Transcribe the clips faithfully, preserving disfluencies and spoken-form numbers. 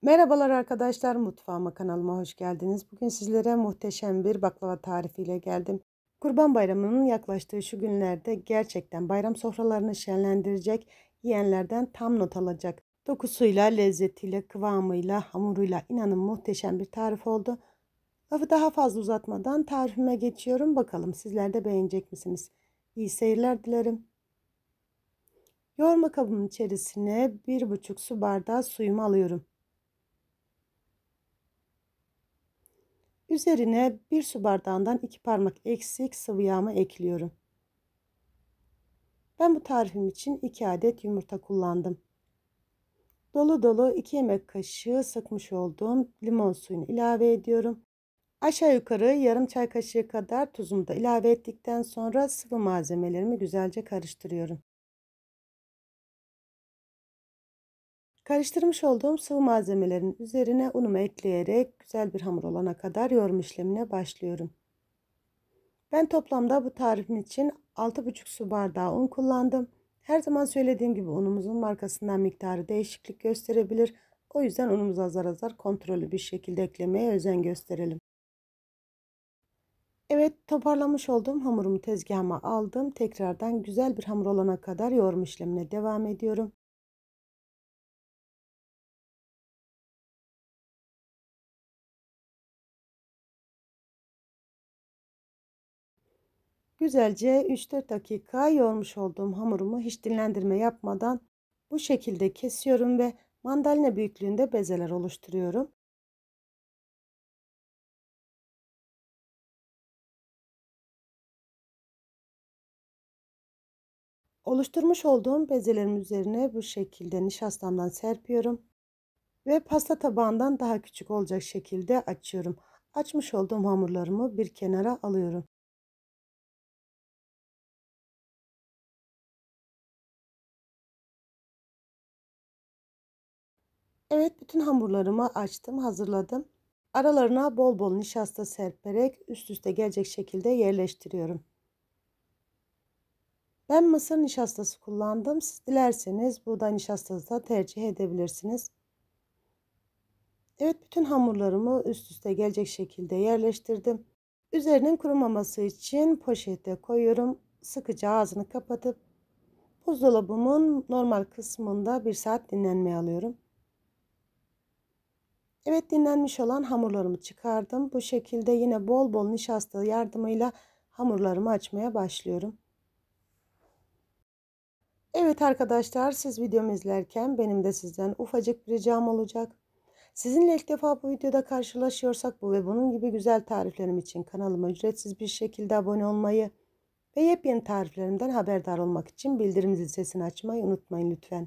Merhabalar arkadaşlar, mutfağıma kanalıma hoş geldiniz. Bugün sizlere muhteşem bir baklava tarifiyle geldim. Kurban Bayramı'nın yaklaştığı şu günlerde gerçekten bayram sofralarını şenlendirecek, yiyenlerden tam not alacak. Dokusuyla, lezzetiyle, kıvamıyla, hamuruyla inanın muhteşem bir tarif oldu. Lafı daha fazla uzatmadan tarifime geçiyorum. Bakalım sizler de beğenecek misiniz? İyi seyirler dilerim. Yoğurma kabımın içerisine bir buçuk su bardağı suyumu alıyorum. Üzerine bir su bardağından iki parmak eksik sıvı yağımı ekliyorum. Ben bu tarifim için iki adet yumurta kullandım. Dolu dolu iki yemek kaşığı sıkmış olduğum limon suyunu ilave ediyorum. Aşağı yukarı yarım çay kaşığı kadar tuzumu da ilave ettikten sonra sıvı malzemelerimi güzelce karıştırıyorum. Karıştırmış olduğum sıvı malzemelerin üzerine unumu ekleyerek güzel bir hamur olana kadar yoğurma işlemine başlıyorum. Ben toplamda bu tarifim için altı buçuk su bardağı un kullandım. Her zaman söylediğim gibi unumuzun markasından miktarı değişiklik gösterebilir. O yüzden unumuzu azar azar kontrollü bir şekilde eklemeye özen gösterelim. Evet, toparlamış olduğum hamurumu tezgahıma aldım. Tekrardan güzel bir hamur olana kadar yoğurma işlemine devam ediyorum. Güzelce üç dört dakika yoğurmuş olduğum hamurumu hiç dinlendirme yapmadan bu şekilde kesiyorum ve mandalina büyüklüğünde bezeler oluşturuyorum. Oluşturmuş olduğum bezelerin üzerine bu şekilde nişastamdan serpiyorum ve pasta tabağından daha küçük olacak şekilde açıyorum. Açmış olduğum hamurlarımı bir kenara alıyorum. Evet, bütün hamurlarımı açtım, hazırladım. Aralarına bol bol nişasta serperek üst üste gelecek şekilde yerleştiriyorum. Ben mısır nişastası kullandım. Siz dilerseniz buğday nişastası da tercih edebilirsiniz. Evet, bütün hamurlarımı üst üste gelecek şekilde yerleştirdim. Üzerinin kurumaması için poşete koyuyorum. Sıkıca ağzını kapatıp buzdolabımın normal kısmında bir saat dinlenmeye alıyorum. Evet, dinlenmiş olan hamurlarımı çıkardım. Bu şekilde yine bol bol nişasta yardımıyla hamurlarımı açmaya başlıyorum. Evet arkadaşlar, siz videomu izlerken benim de sizden ufacık bir ricam olacak. Sizinle ilk defa bu videoda karşılaşıyorsak bu ve bunun gibi güzel tariflerim için kanalıma ücretsiz bir şekilde abone olmayı ve yepyeni tariflerimden haberdar olmak için bildirim zil sesini açmayı unutmayın lütfen.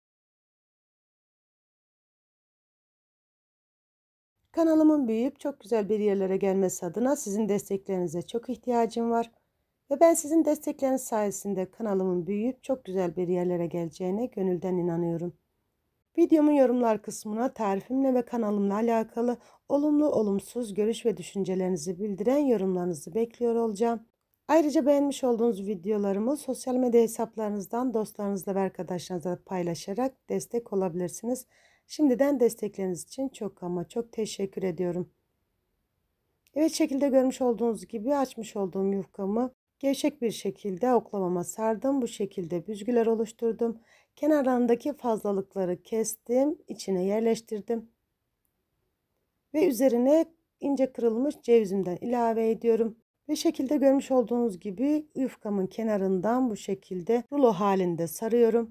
Kanalımın büyüyüp çok güzel bir yerlere gelmesi adına sizin desteklerinize çok ihtiyacım var. Ve ben sizin destekleriniz sayesinde kanalımın büyüyüp çok güzel bir yerlere geleceğine gönülden inanıyorum. Videomun yorumlar kısmına tarifimle ve kanalımla alakalı olumlu olumsuz görüş ve düşüncelerinizi bildiren yorumlarınızı bekliyor olacağım. Ayrıca beğenmiş olduğunuz videolarımı sosyal medya hesaplarınızdan dostlarınızla ve arkadaşlarınızla paylaşarak destek olabilirsiniz. Şimdiden destekleriniz için çok ama çok teşekkür ediyorum. Evet, şekilde görmüş olduğunuz gibi açmış olduğum yufkamı gevşek bir şekilde oklavama sardım. Bu şekilde büzgüler oluşturdum. Kenarlarındaki fazlalıkları kestim, içine yerleştirdim ve üzerine ince kırılmış cevizimden ilave ediyorum. Ve şekilde görmüş olduğunuz gibi yufkamın kenarından bu şekilde rulo halinde sarıyorum.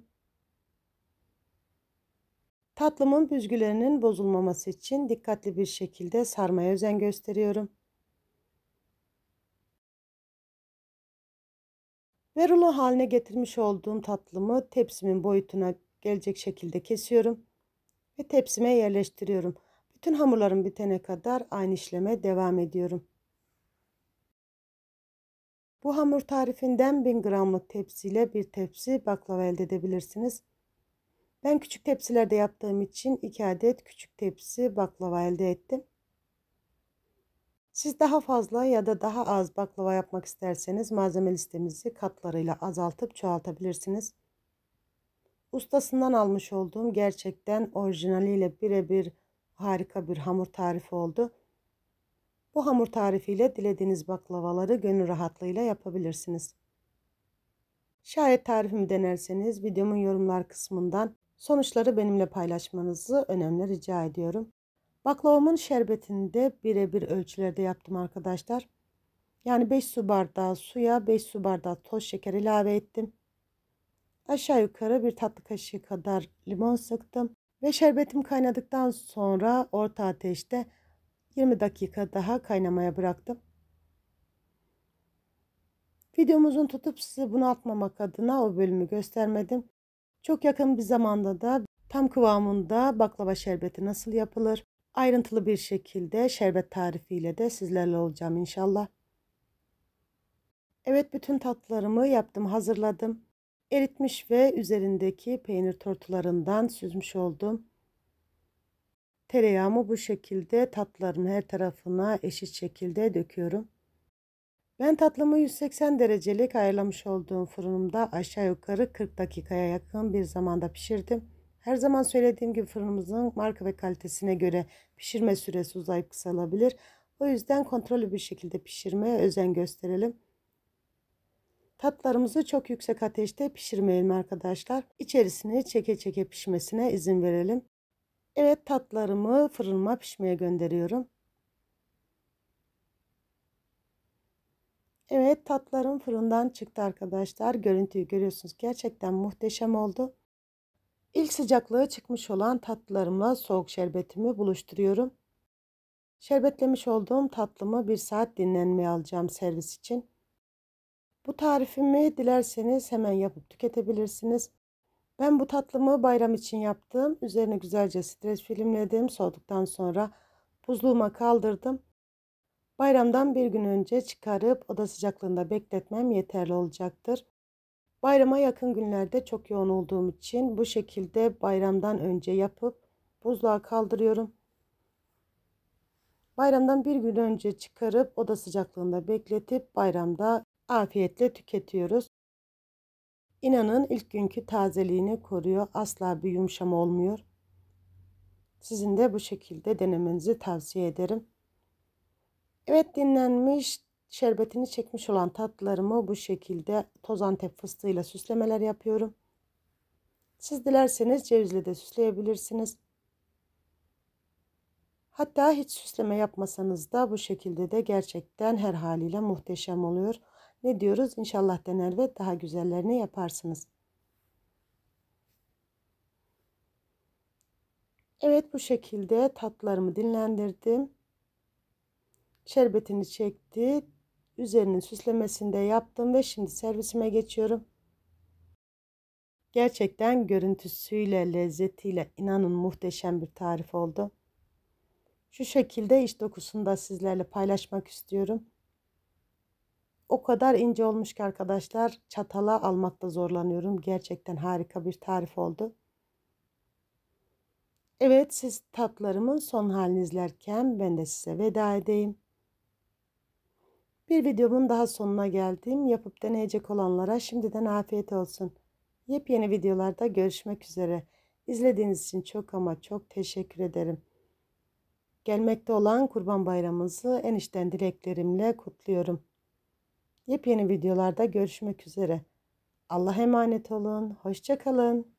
Tatlımın büzgülerinin bozulmaması için dikkatli bir şekilde sarmaya özen gösteriyorum. Ve rulo haline getirmiş olduğum tatlımı tepsimin boyutuna gelecek şekilde kesiyorum ve tepsime yerleştiriyorum. Bütün hamurlarım bitene kadar aynı işleme devam ediyorum. Bu hamur tarifinden bin gramlık tepsiyle bir tepsi baklava elde edebilirsiniz. Ben küçük tepsilerde yaptığım için iki adet küçük tepsi baklava elde ettim. Siz daha fazla ya da daha az baklava yapmak isterseniz malzeme listemizi katlarıyla azaltıp çoğaltabilirsiniz. Ustasından almış olduğum gerçekten orijinaliyle birebir harika bir hamur tarifi oldu. Bu hamur tarifiyle dilediğiniz baklavaları gönül rahatlığıyla yapabilirsiniz. Şayet tarifimi denerseniz videomun yorumlar kısmından sonuçları benimle paylaşmanızı önemli rica ediyorum. Baklavamın şerbetini de birebir ölçülerde yaptım arkadaşlar. Yani beş su bardağı suya beş su bardağı toz şeker ilave ettim. Aşağı yukarı bir tatlı kaşığı kadar limon sıktım. Ve şerbetim kaynadıktan sonra orta ateşte yirmi dakika daha kaynamaya bıraktım. Videomuzun tutup sizi bunaltmamak adına o bölümü göstermedim. Çok yakın bir zamanda da tam kıvamında baklava şerbeti nasıl yapılır, ayrıntılı bir şekilde şerbet tarifiyle de sizlerle olacağım inşallah. Evet, bütün tatlılarımı yaptım, hazırladım. Eritmiş ve üzerindeki peynir tortularından süzmüş oldum. Tereyağımı bu şekilde tatlıların her tarafına eşit şekilde döküyorum. Ben tatlımı yüz seksen derecelik ayarlamış olduğum fırınımda aşağı yukarı kırk dakikaya yakın bir zamanda pişirdim. Her zaman söylediğim gibi fırınımızın marka ve kalitesine göre pişirme süresi uzayıp kısalabilir. O yüzden kontrollü bir şekilde pişirmeye özen gösterelim. Tatlarımızı çok yüksek ateşte pişirmeyelim arkadaşlar. İçerisini çeke çeke pişmesine izin verelim. Evet, tatlarımı fırınıma pişmeye gönderiyorum. Evet, tatlarım fırından çıktı arkadaşlar. Görüntüyü görüyorsunuz. Gerçekten muhteşem oldu. İlk sıcaklığı çıkmış olan tatlılarımla soğuk şerbetimi buluşturuyorum. Şerbetlemiş olduğum tatlımı bir saat dinlenmeye alacağım servis için. Bu tarifimi dilerseniz hemen yapıp tüketebilirsiniz. Ben bu tatlımı bayram için yaptım. Üzerine güzelce streç filmledim. Soğuduktan sonra buzluğuma kaldırdım. Bayramdan bir gün önce çıkarıp oda sıcaklığında bekletmem yeterli olacaktır. Bayrama yakın günlerde çok yoğun olduğum için bu şekilde bayramdan önce yapıp buzluğa kaldırıyorum. Bayramdan bir gün önce çıkarıp oda sıcaklığında bekletip bayramda afiyetle tüketiyoruz. İnanın ilk günkü tazeliğini koruyor. Asla bir yumuşama olmuyor. Sizin de bu şekilde denemenizi tavsiye ederim. Evet, dinlenmiş, şerbetini çekmiş olan tatlılarımı bu şekilde toz Antep fıstığıyla süslemeler yapıyorum. Siz dilerseniz cevizle de süsleyebilirsiniz. Hatta hiç süsleme yapmasanız da bu şekilde de gerçekten her haliyle muhteşem oluyor. Ne diyoruz? İnşallah dener ve daha güzellerini yaparsınız. Evet, bu şekilde tatlılarımı dinlendirdim. Şerbetini çekti. Üzerinin süslemesini de yaptım ve şimdi servisime geçiyorum. Gerçekten görüntüsüyle, lezzetiyle inanın muhteşem bir tarif oldu. Şu şekilde iç dokusunu da sizlerle paylaşmak istiyorum. O kadar ince olmuş ki arkadaşlar, çatala almakta zorlanıyorum. Gerçekten harika bir tarif oldu. Evet, siz tatlarımın son halini izlerken ben de size veda edeyim. Bir videomun daha sonuna geldim. Yapıp deneyecek olanlara şimdiden afiyet olsun. Yepyeni videolarda görüşmek üzere. İzlediğiniz için çok ama çok teşekkür ederim. Gelmekte olan Kurban Bayramımızı en içten dileklerimle kutluyorum. Yepyeni videolarda görüşmek üzere. Allah'a emanet olun. Hoşça kalın.